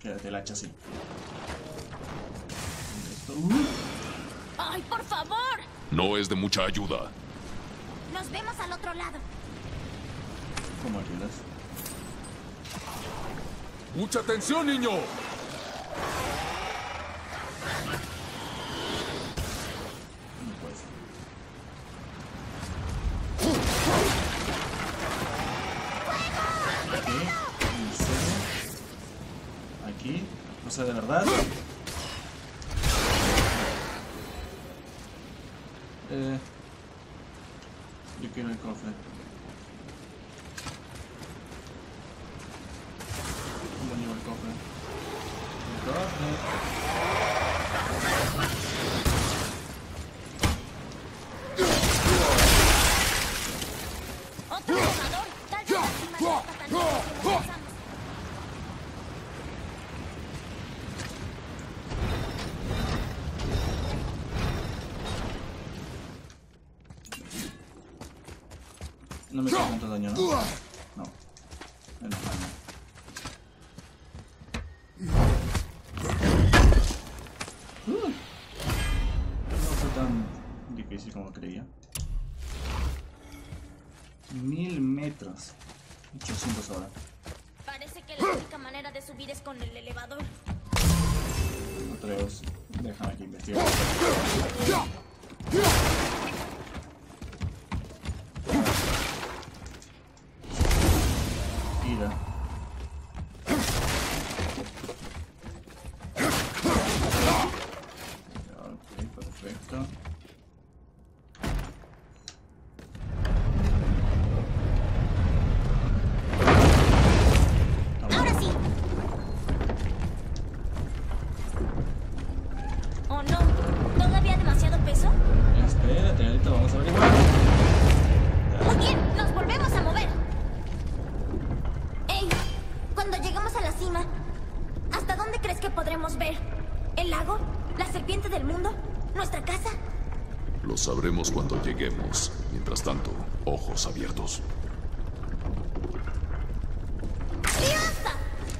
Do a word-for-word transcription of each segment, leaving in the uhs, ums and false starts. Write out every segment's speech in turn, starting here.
Quédate el hacha así. Esto, uh. ¡Ay, por favor! No es de mucha ayuda. Nos vemos al otro lado. ¿Cómo ayudas? ¡Mucha atención, niño! No puedes. ¿Qué? ¿En serio? ¿Aquí? O sea, ¿de verdad? Eh, yo quiero el cofre. ¿Cómo llevo el cofre? El cofre. ¡Otro jugador! Tal vez la cima no está tan lejos como pensamos. No me hizo tanto daño, ¿no? No. Menos mal, no. Uh, no fue tan difícil como creía. Mil metros. ochocientos ahora. Parece que la única manera de subir es con el elevador. Atreus, déjame que investigue. Ira. Ok, perfecto. ¡Ahora sí! ¿O no? ¿Todavía demasiado peso? Espérate, ahorita vamos a averiguar. Muy bien, nos volvemos a mover. Ey, cuando lleguemos a la cima, ¿hasta dónde crees que podremos ver? ¿El lago? ¿La serpiente del mundo? ¿Nuestra casa? Lo sabremos cuando lleguemos. Mientras tanto, ojos abiertos. ¡Basta!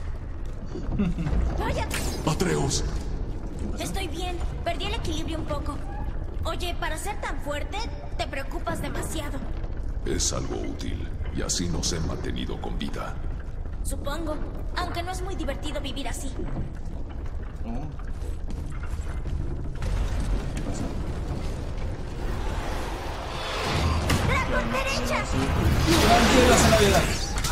¡Vaya! ¡Atreus! Estoy bien, perdí el equilibrio un poco. Oye, para ser tan fuerte, te preocupas demasiado. Es algo útil, y así nos he mantenido con vida. Supongo, aunque no es muy divertido vivir así. Oh. ¿Qué pasa? ¡La derecha! Tranquilos en la vida.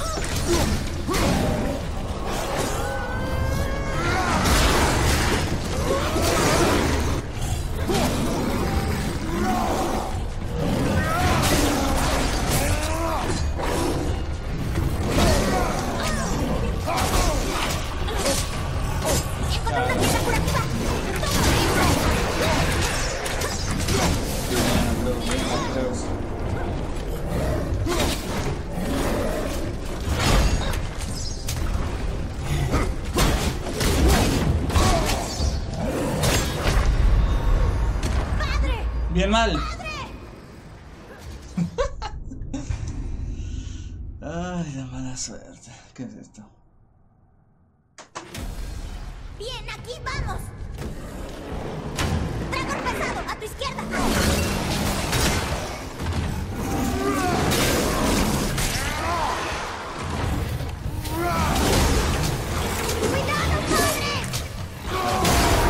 ¡Encontré una pieza curativa! Atreus. ¡Padre! Bien mal. Ay, la mala suerte. ¿Qué es esto? Bien, aquí vamos. Dragón pesado, a tu izquierda. ¡Cuidado, padre!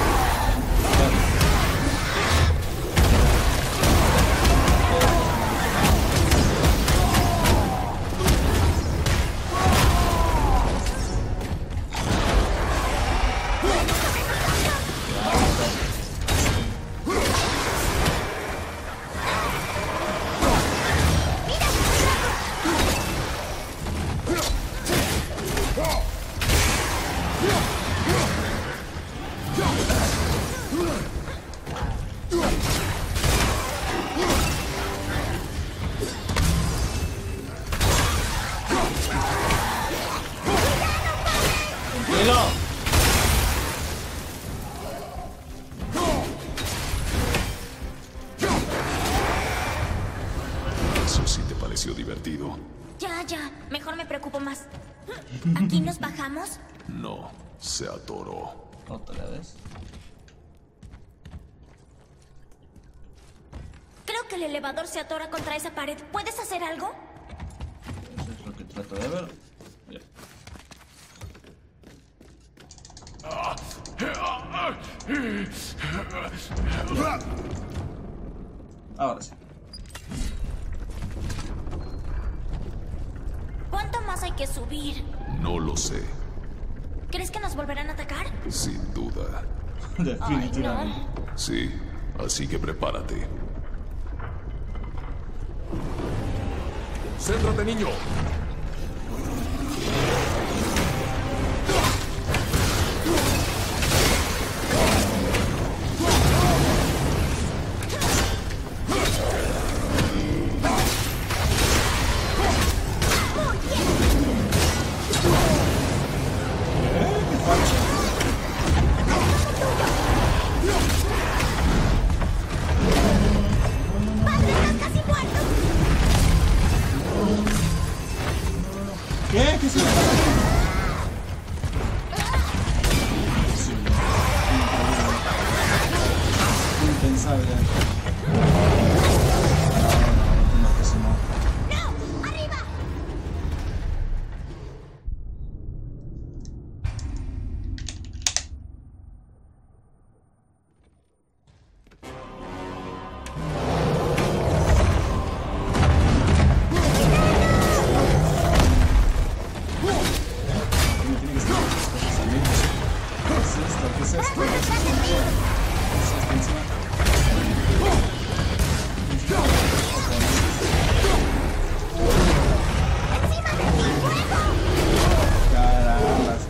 Tranquilo. Eso sí te pareció divertido. Ya, ya, mejor me preocupo más. ¿Aquí nos bajamos? No, Se atoró. Otra vez. Creo que el elevador se atora contra esa pared. ¿Puedes hacer algo? Eso es lo que trato de ver. Ya. Ahora sí. ¿Cuánto más hay que subir? No lo sé. ¿Crees que nos volverán a atacar? Sin duda. Definitivamente. Ay, no. Sí, así que prepárate. ¡Céntrate, niño! ¿Qué? ¿Qué se le pasa? Sí. Impensable. No, no, no, que si no. ¡No! ¡Arriba! ¿Qué es esto? ¿Qué es esto? ¿Qué es esto encima? ¡Encima de mi fuego! Carambas.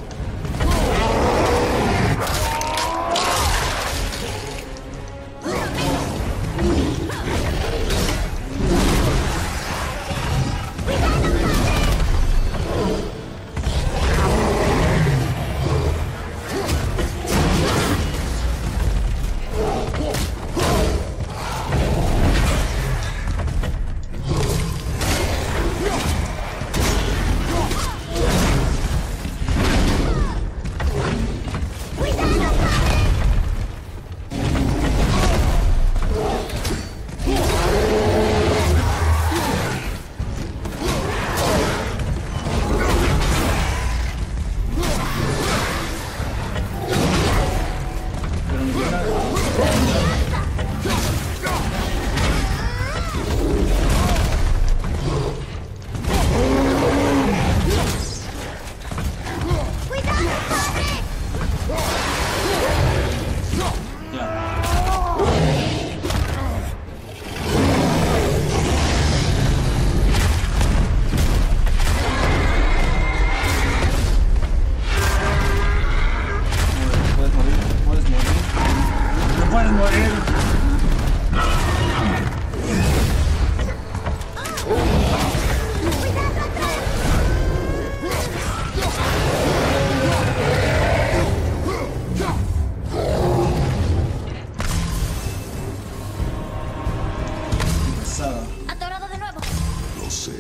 Atorado de nuevo. Lo sé.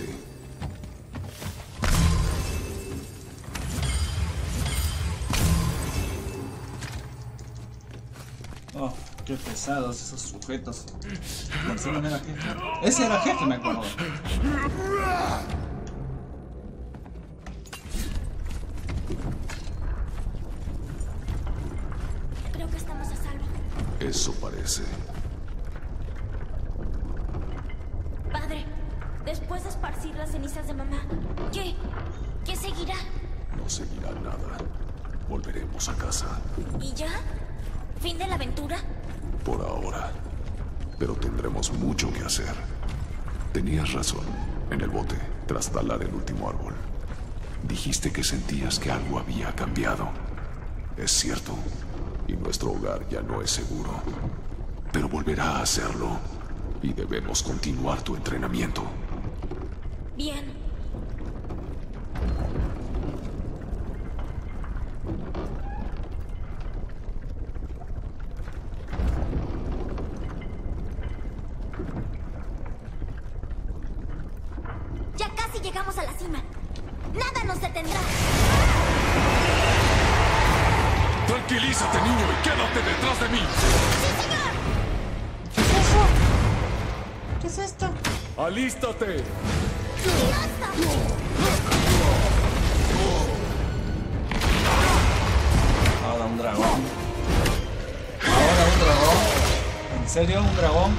Oh, qué pesados esos sujetos. Marcelo no era jefe. Ese era jefe, me acuerdo. Creo que estamos a salvo. Eso parece. Padre, después de esparcir las cenizas de mamá, ¿qué? ¿Qué seguirá? No seguirá nada. Volveremos a casa. ¿Y ya? ¿Fin de la aventura? Por ahora. Pero tendremos mucho que hacer. Tenías razón. En el bote, tras talar el último árbol. Dijiste que sentías que algo había cambiado. Es cierto. Y nuestro hogar ya no es seguro. Pero volverá a hacerlo. Y debemos continuar tu entrenamiento. Bien. Ya casi llegamos a la cima. Nada nos detendrá. ¡Organízate, niño, y quédate detrás de mí! ¿Qué es eso? ¿Qué es esto? ¡Alístate! Ahora un dragón. Ahora un dragón. ¿En serio? ¿Un dragón?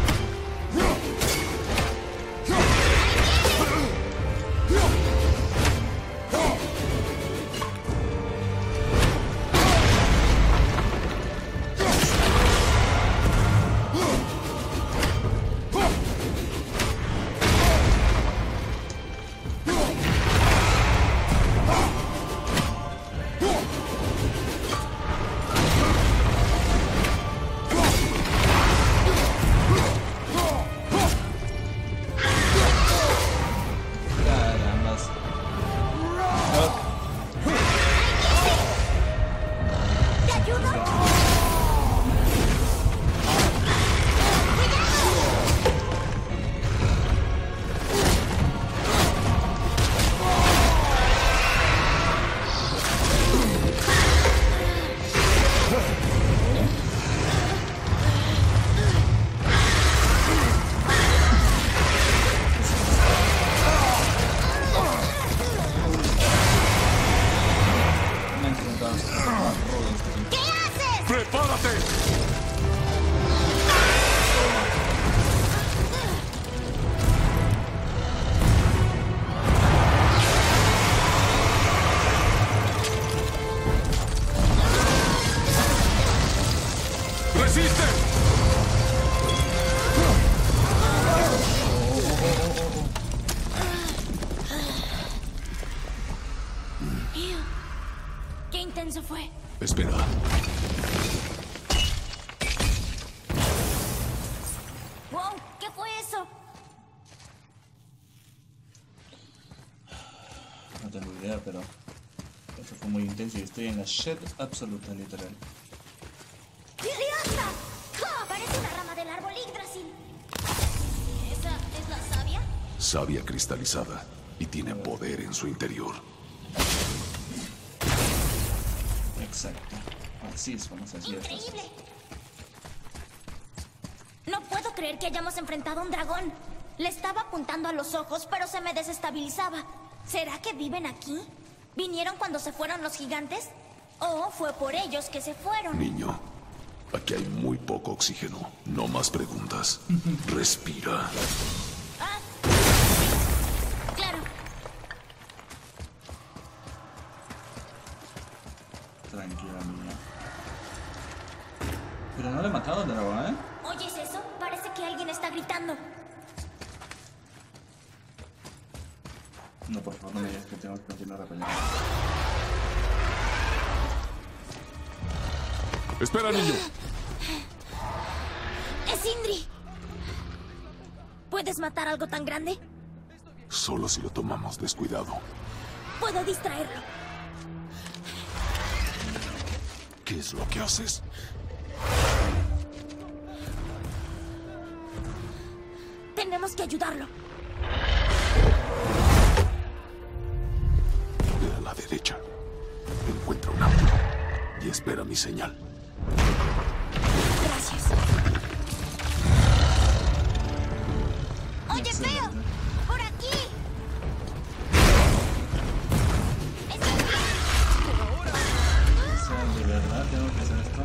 intenso fue. Espera. Wow, ¿qué fue eso? No tengo idea, pero eso fue muy intenso y estoy en la shit absoluta, literal. ¡Liliasta! ¡Oh, parece una rama del árbol Yggdrasil! ¿Esa es la savia? Savia cristalizada y tiene poder en su interior. Exacto. Así es como se hacía. ¡Increíble! No puedo creer que hayamos enfrentado a un dragón. Le estaba apuntando a los ojos, pero se me desestabilizaba. ¿Será que viven aquí? ¿Vinieron cuando se fueron los gigantes? ¿O fue por ellos que se fueron? Niño, aquí hay muy poco oxígeno. No más preguntas. Respira. Ah, claro. Tranquila, niña. Pero no le he matado al dragón, ¿eh? ¿Oyes eso? Parece que alguien está gritando. No, por favor, no me digas que tengo que continuar la pelea. Espera, niño. ¡Es Sindri! ¿Puedes matar algo tan grande? Solo si lo tomamos descuidado. Puedo distraerlo. ¿Qué es lo que haces? Tenemos que ayudarlo. Ve a la derecha. Encuentra un árbol y espera mi señal. Gracias. Oye, Feo, por aquí. ¿Estás bien? O sea, ¿de verdad tengo que hacer esto?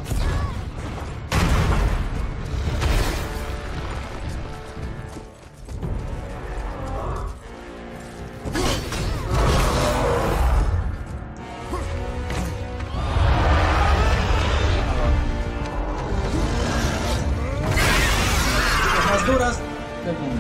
Las duras del mundo.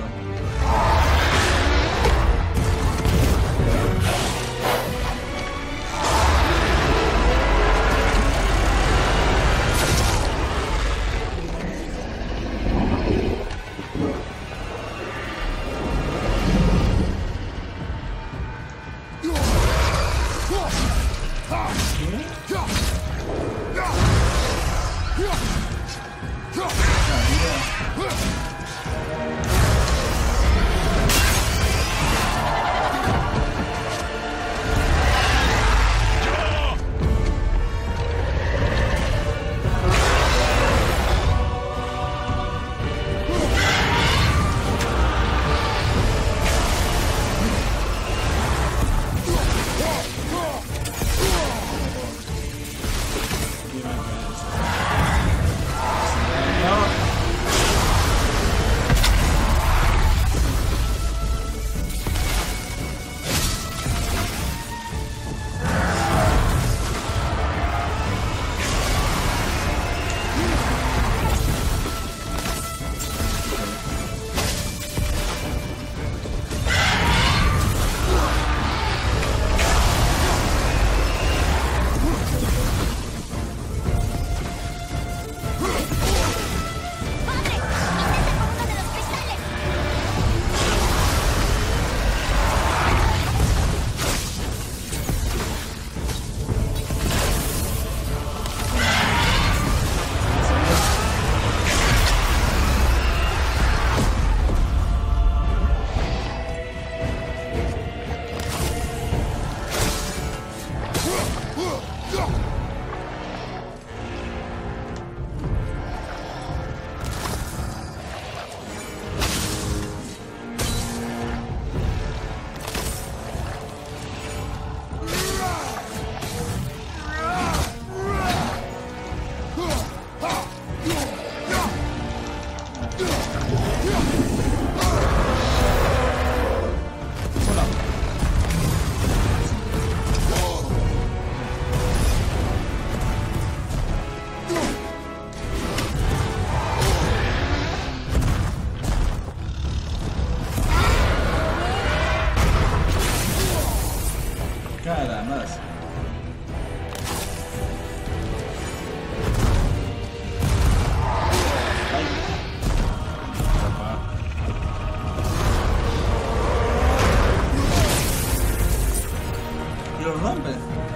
Carambas. Ay. Y lo rompe.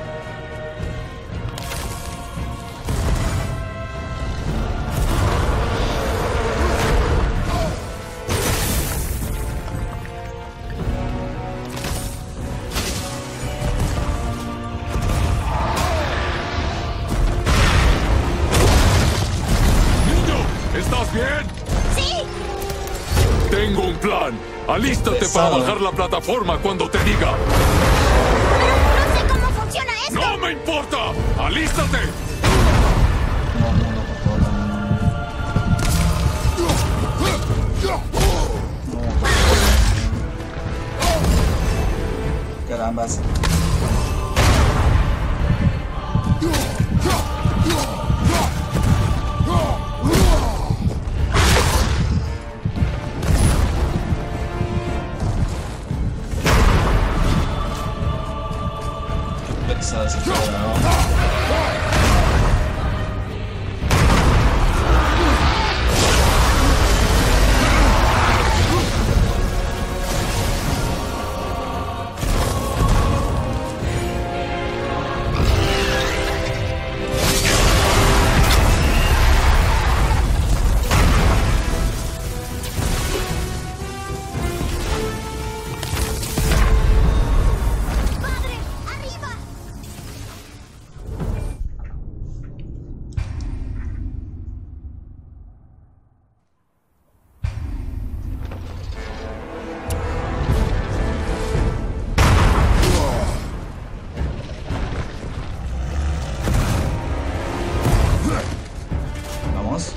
¿Estás bien? ¡Sí! Tengo un plan. Alístate para bajar la plataforma cuando te diga. No sé cómo funciona esto. ¡No me importa! ¡Alístate! No, no, no, por favor, no. Carambas. Pesado ese juego. ¡Padre! ¡Arriba! Vamos.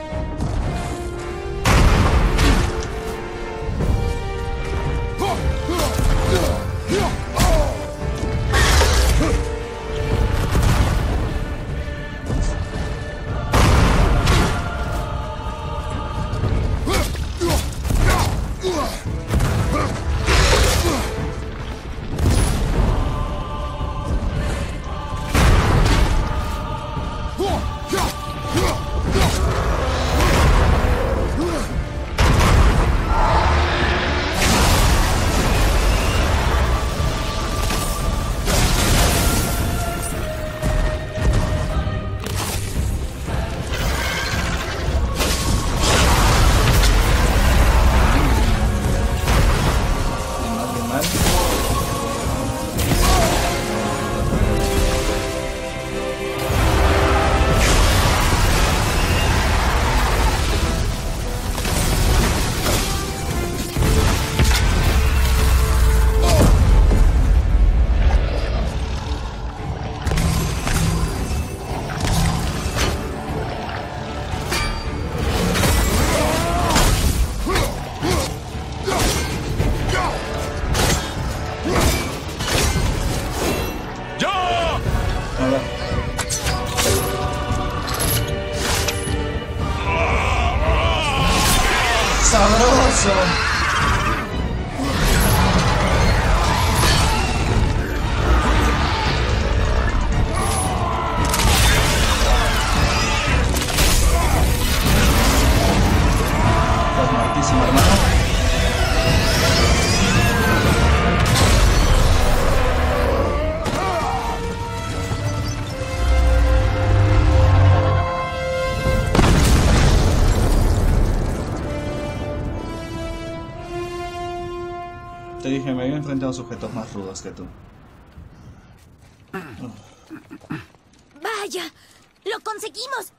Bien mal, bien mal. ¡Ya! Ahora. ¡Sabroso! Estás muertísimo, hermano. Te dije, me había enfrentado a sujetos más rudos que tú. Uf. Vaya, lo conseguimos.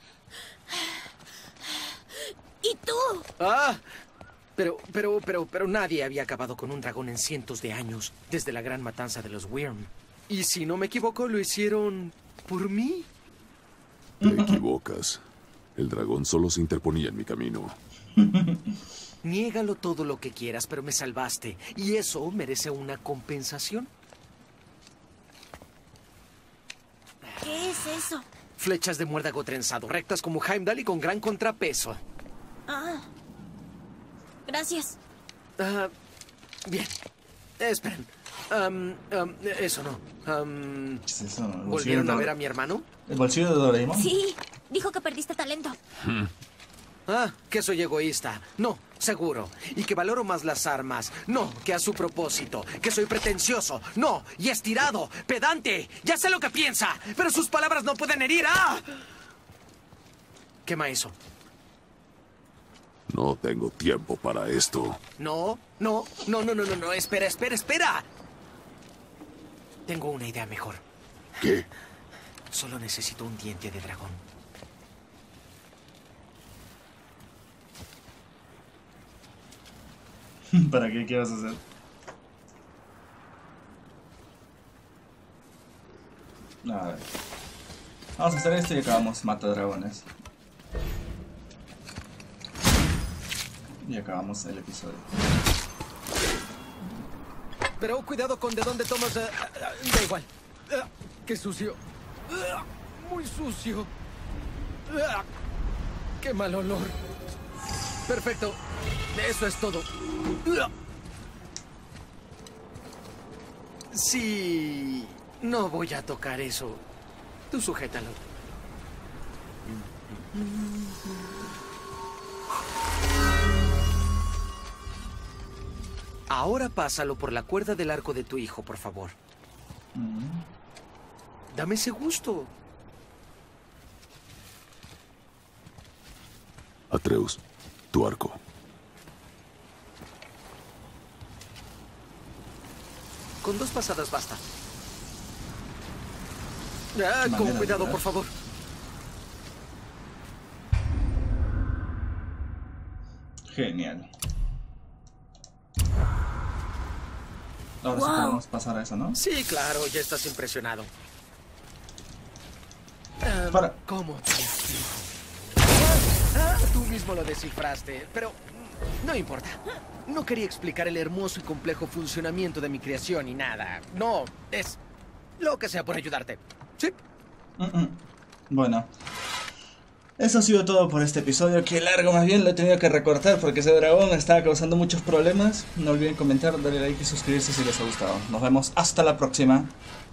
¿Y tú? Ah, pero, pero, pero, pero nadie había acabado con un dragón en cientos de años, desde la gran matanza de los Wyrm. Y si no me equivoco, lo hicieron por mí. Te equivocas. El dragón solo se interponía en mi camino. Niégalo todo lo que quieras, pero me salvaste. Y eso merece una compensación. ¿Qué es eso? Flechas de muérdago trenzado, rectas como Heimdall y con gran contrapeso. Ah. Gracias. Ah, bien. Esperen. Am, am, eso no. Am, ¿Qué es eso? ¿El bolsillo ¿Volvieron de a Dora- ver a mi hermano? ¿El bolsillo de Doraemon? Sí, dijo que perdiste talento. Ah, que soy egoísta. No, seguro. Y que valoro más las armas. No, que a su propósito. Que soy pretencioso. No, y estirado. Pedante. Ya sé lo que piensa. Pero sus palabras no pueden herir. ¡Ah! Quema eso. No tengo tiempo para esto. No, no, no, no, no, no, no. Espera, espera, espera. Tengo una idea mejor. ¿Qué? Solo necesito un diente de dragón. ¿Para qué? ¿Qué vas a hacer? A ver. Vamos a hacer esto y acabamos mata dragones. Y acabamos el episodio. Pero cuidado con de dónde tomas... eh, eh, da igual. Eh, ¡Qué sucio! Eh, ¡Muy sucio! Eh, ¡Qué mal olor! Perfecto. Eso es todo. Eh. Sí... No voy a tocar eso. Tú sujétalo. Ahora pásalo por la cuerda del arco de tu hijo, por favor. Dame ese gusto. Atreus, tu arco. Con dos pasadas basta. Ah, con Manera, cuidado, ¿verdad? por favor. Genial. Ahora sí Wow. podemos pasar a eso, ¿no? Sí, claro, ya estás impresionado. Ah, Para. ¿Cómo te explico? Ah, tú mismo lo descifraste, pero no importa. No quería explicar el hermoso y complejo funcionamiento de mi creación y nada. No, es lo que sea por ayudarte. Sí. Mm -mm. Bueno. Eso ha sido todo por este episodio. Que largo, más bien lo he tenido que recortar porque ese dragón estaba causando muchos problemas. No olviden comentar, darle like y suscribirse si les ha gustado. Nos vemos hasta la próxima.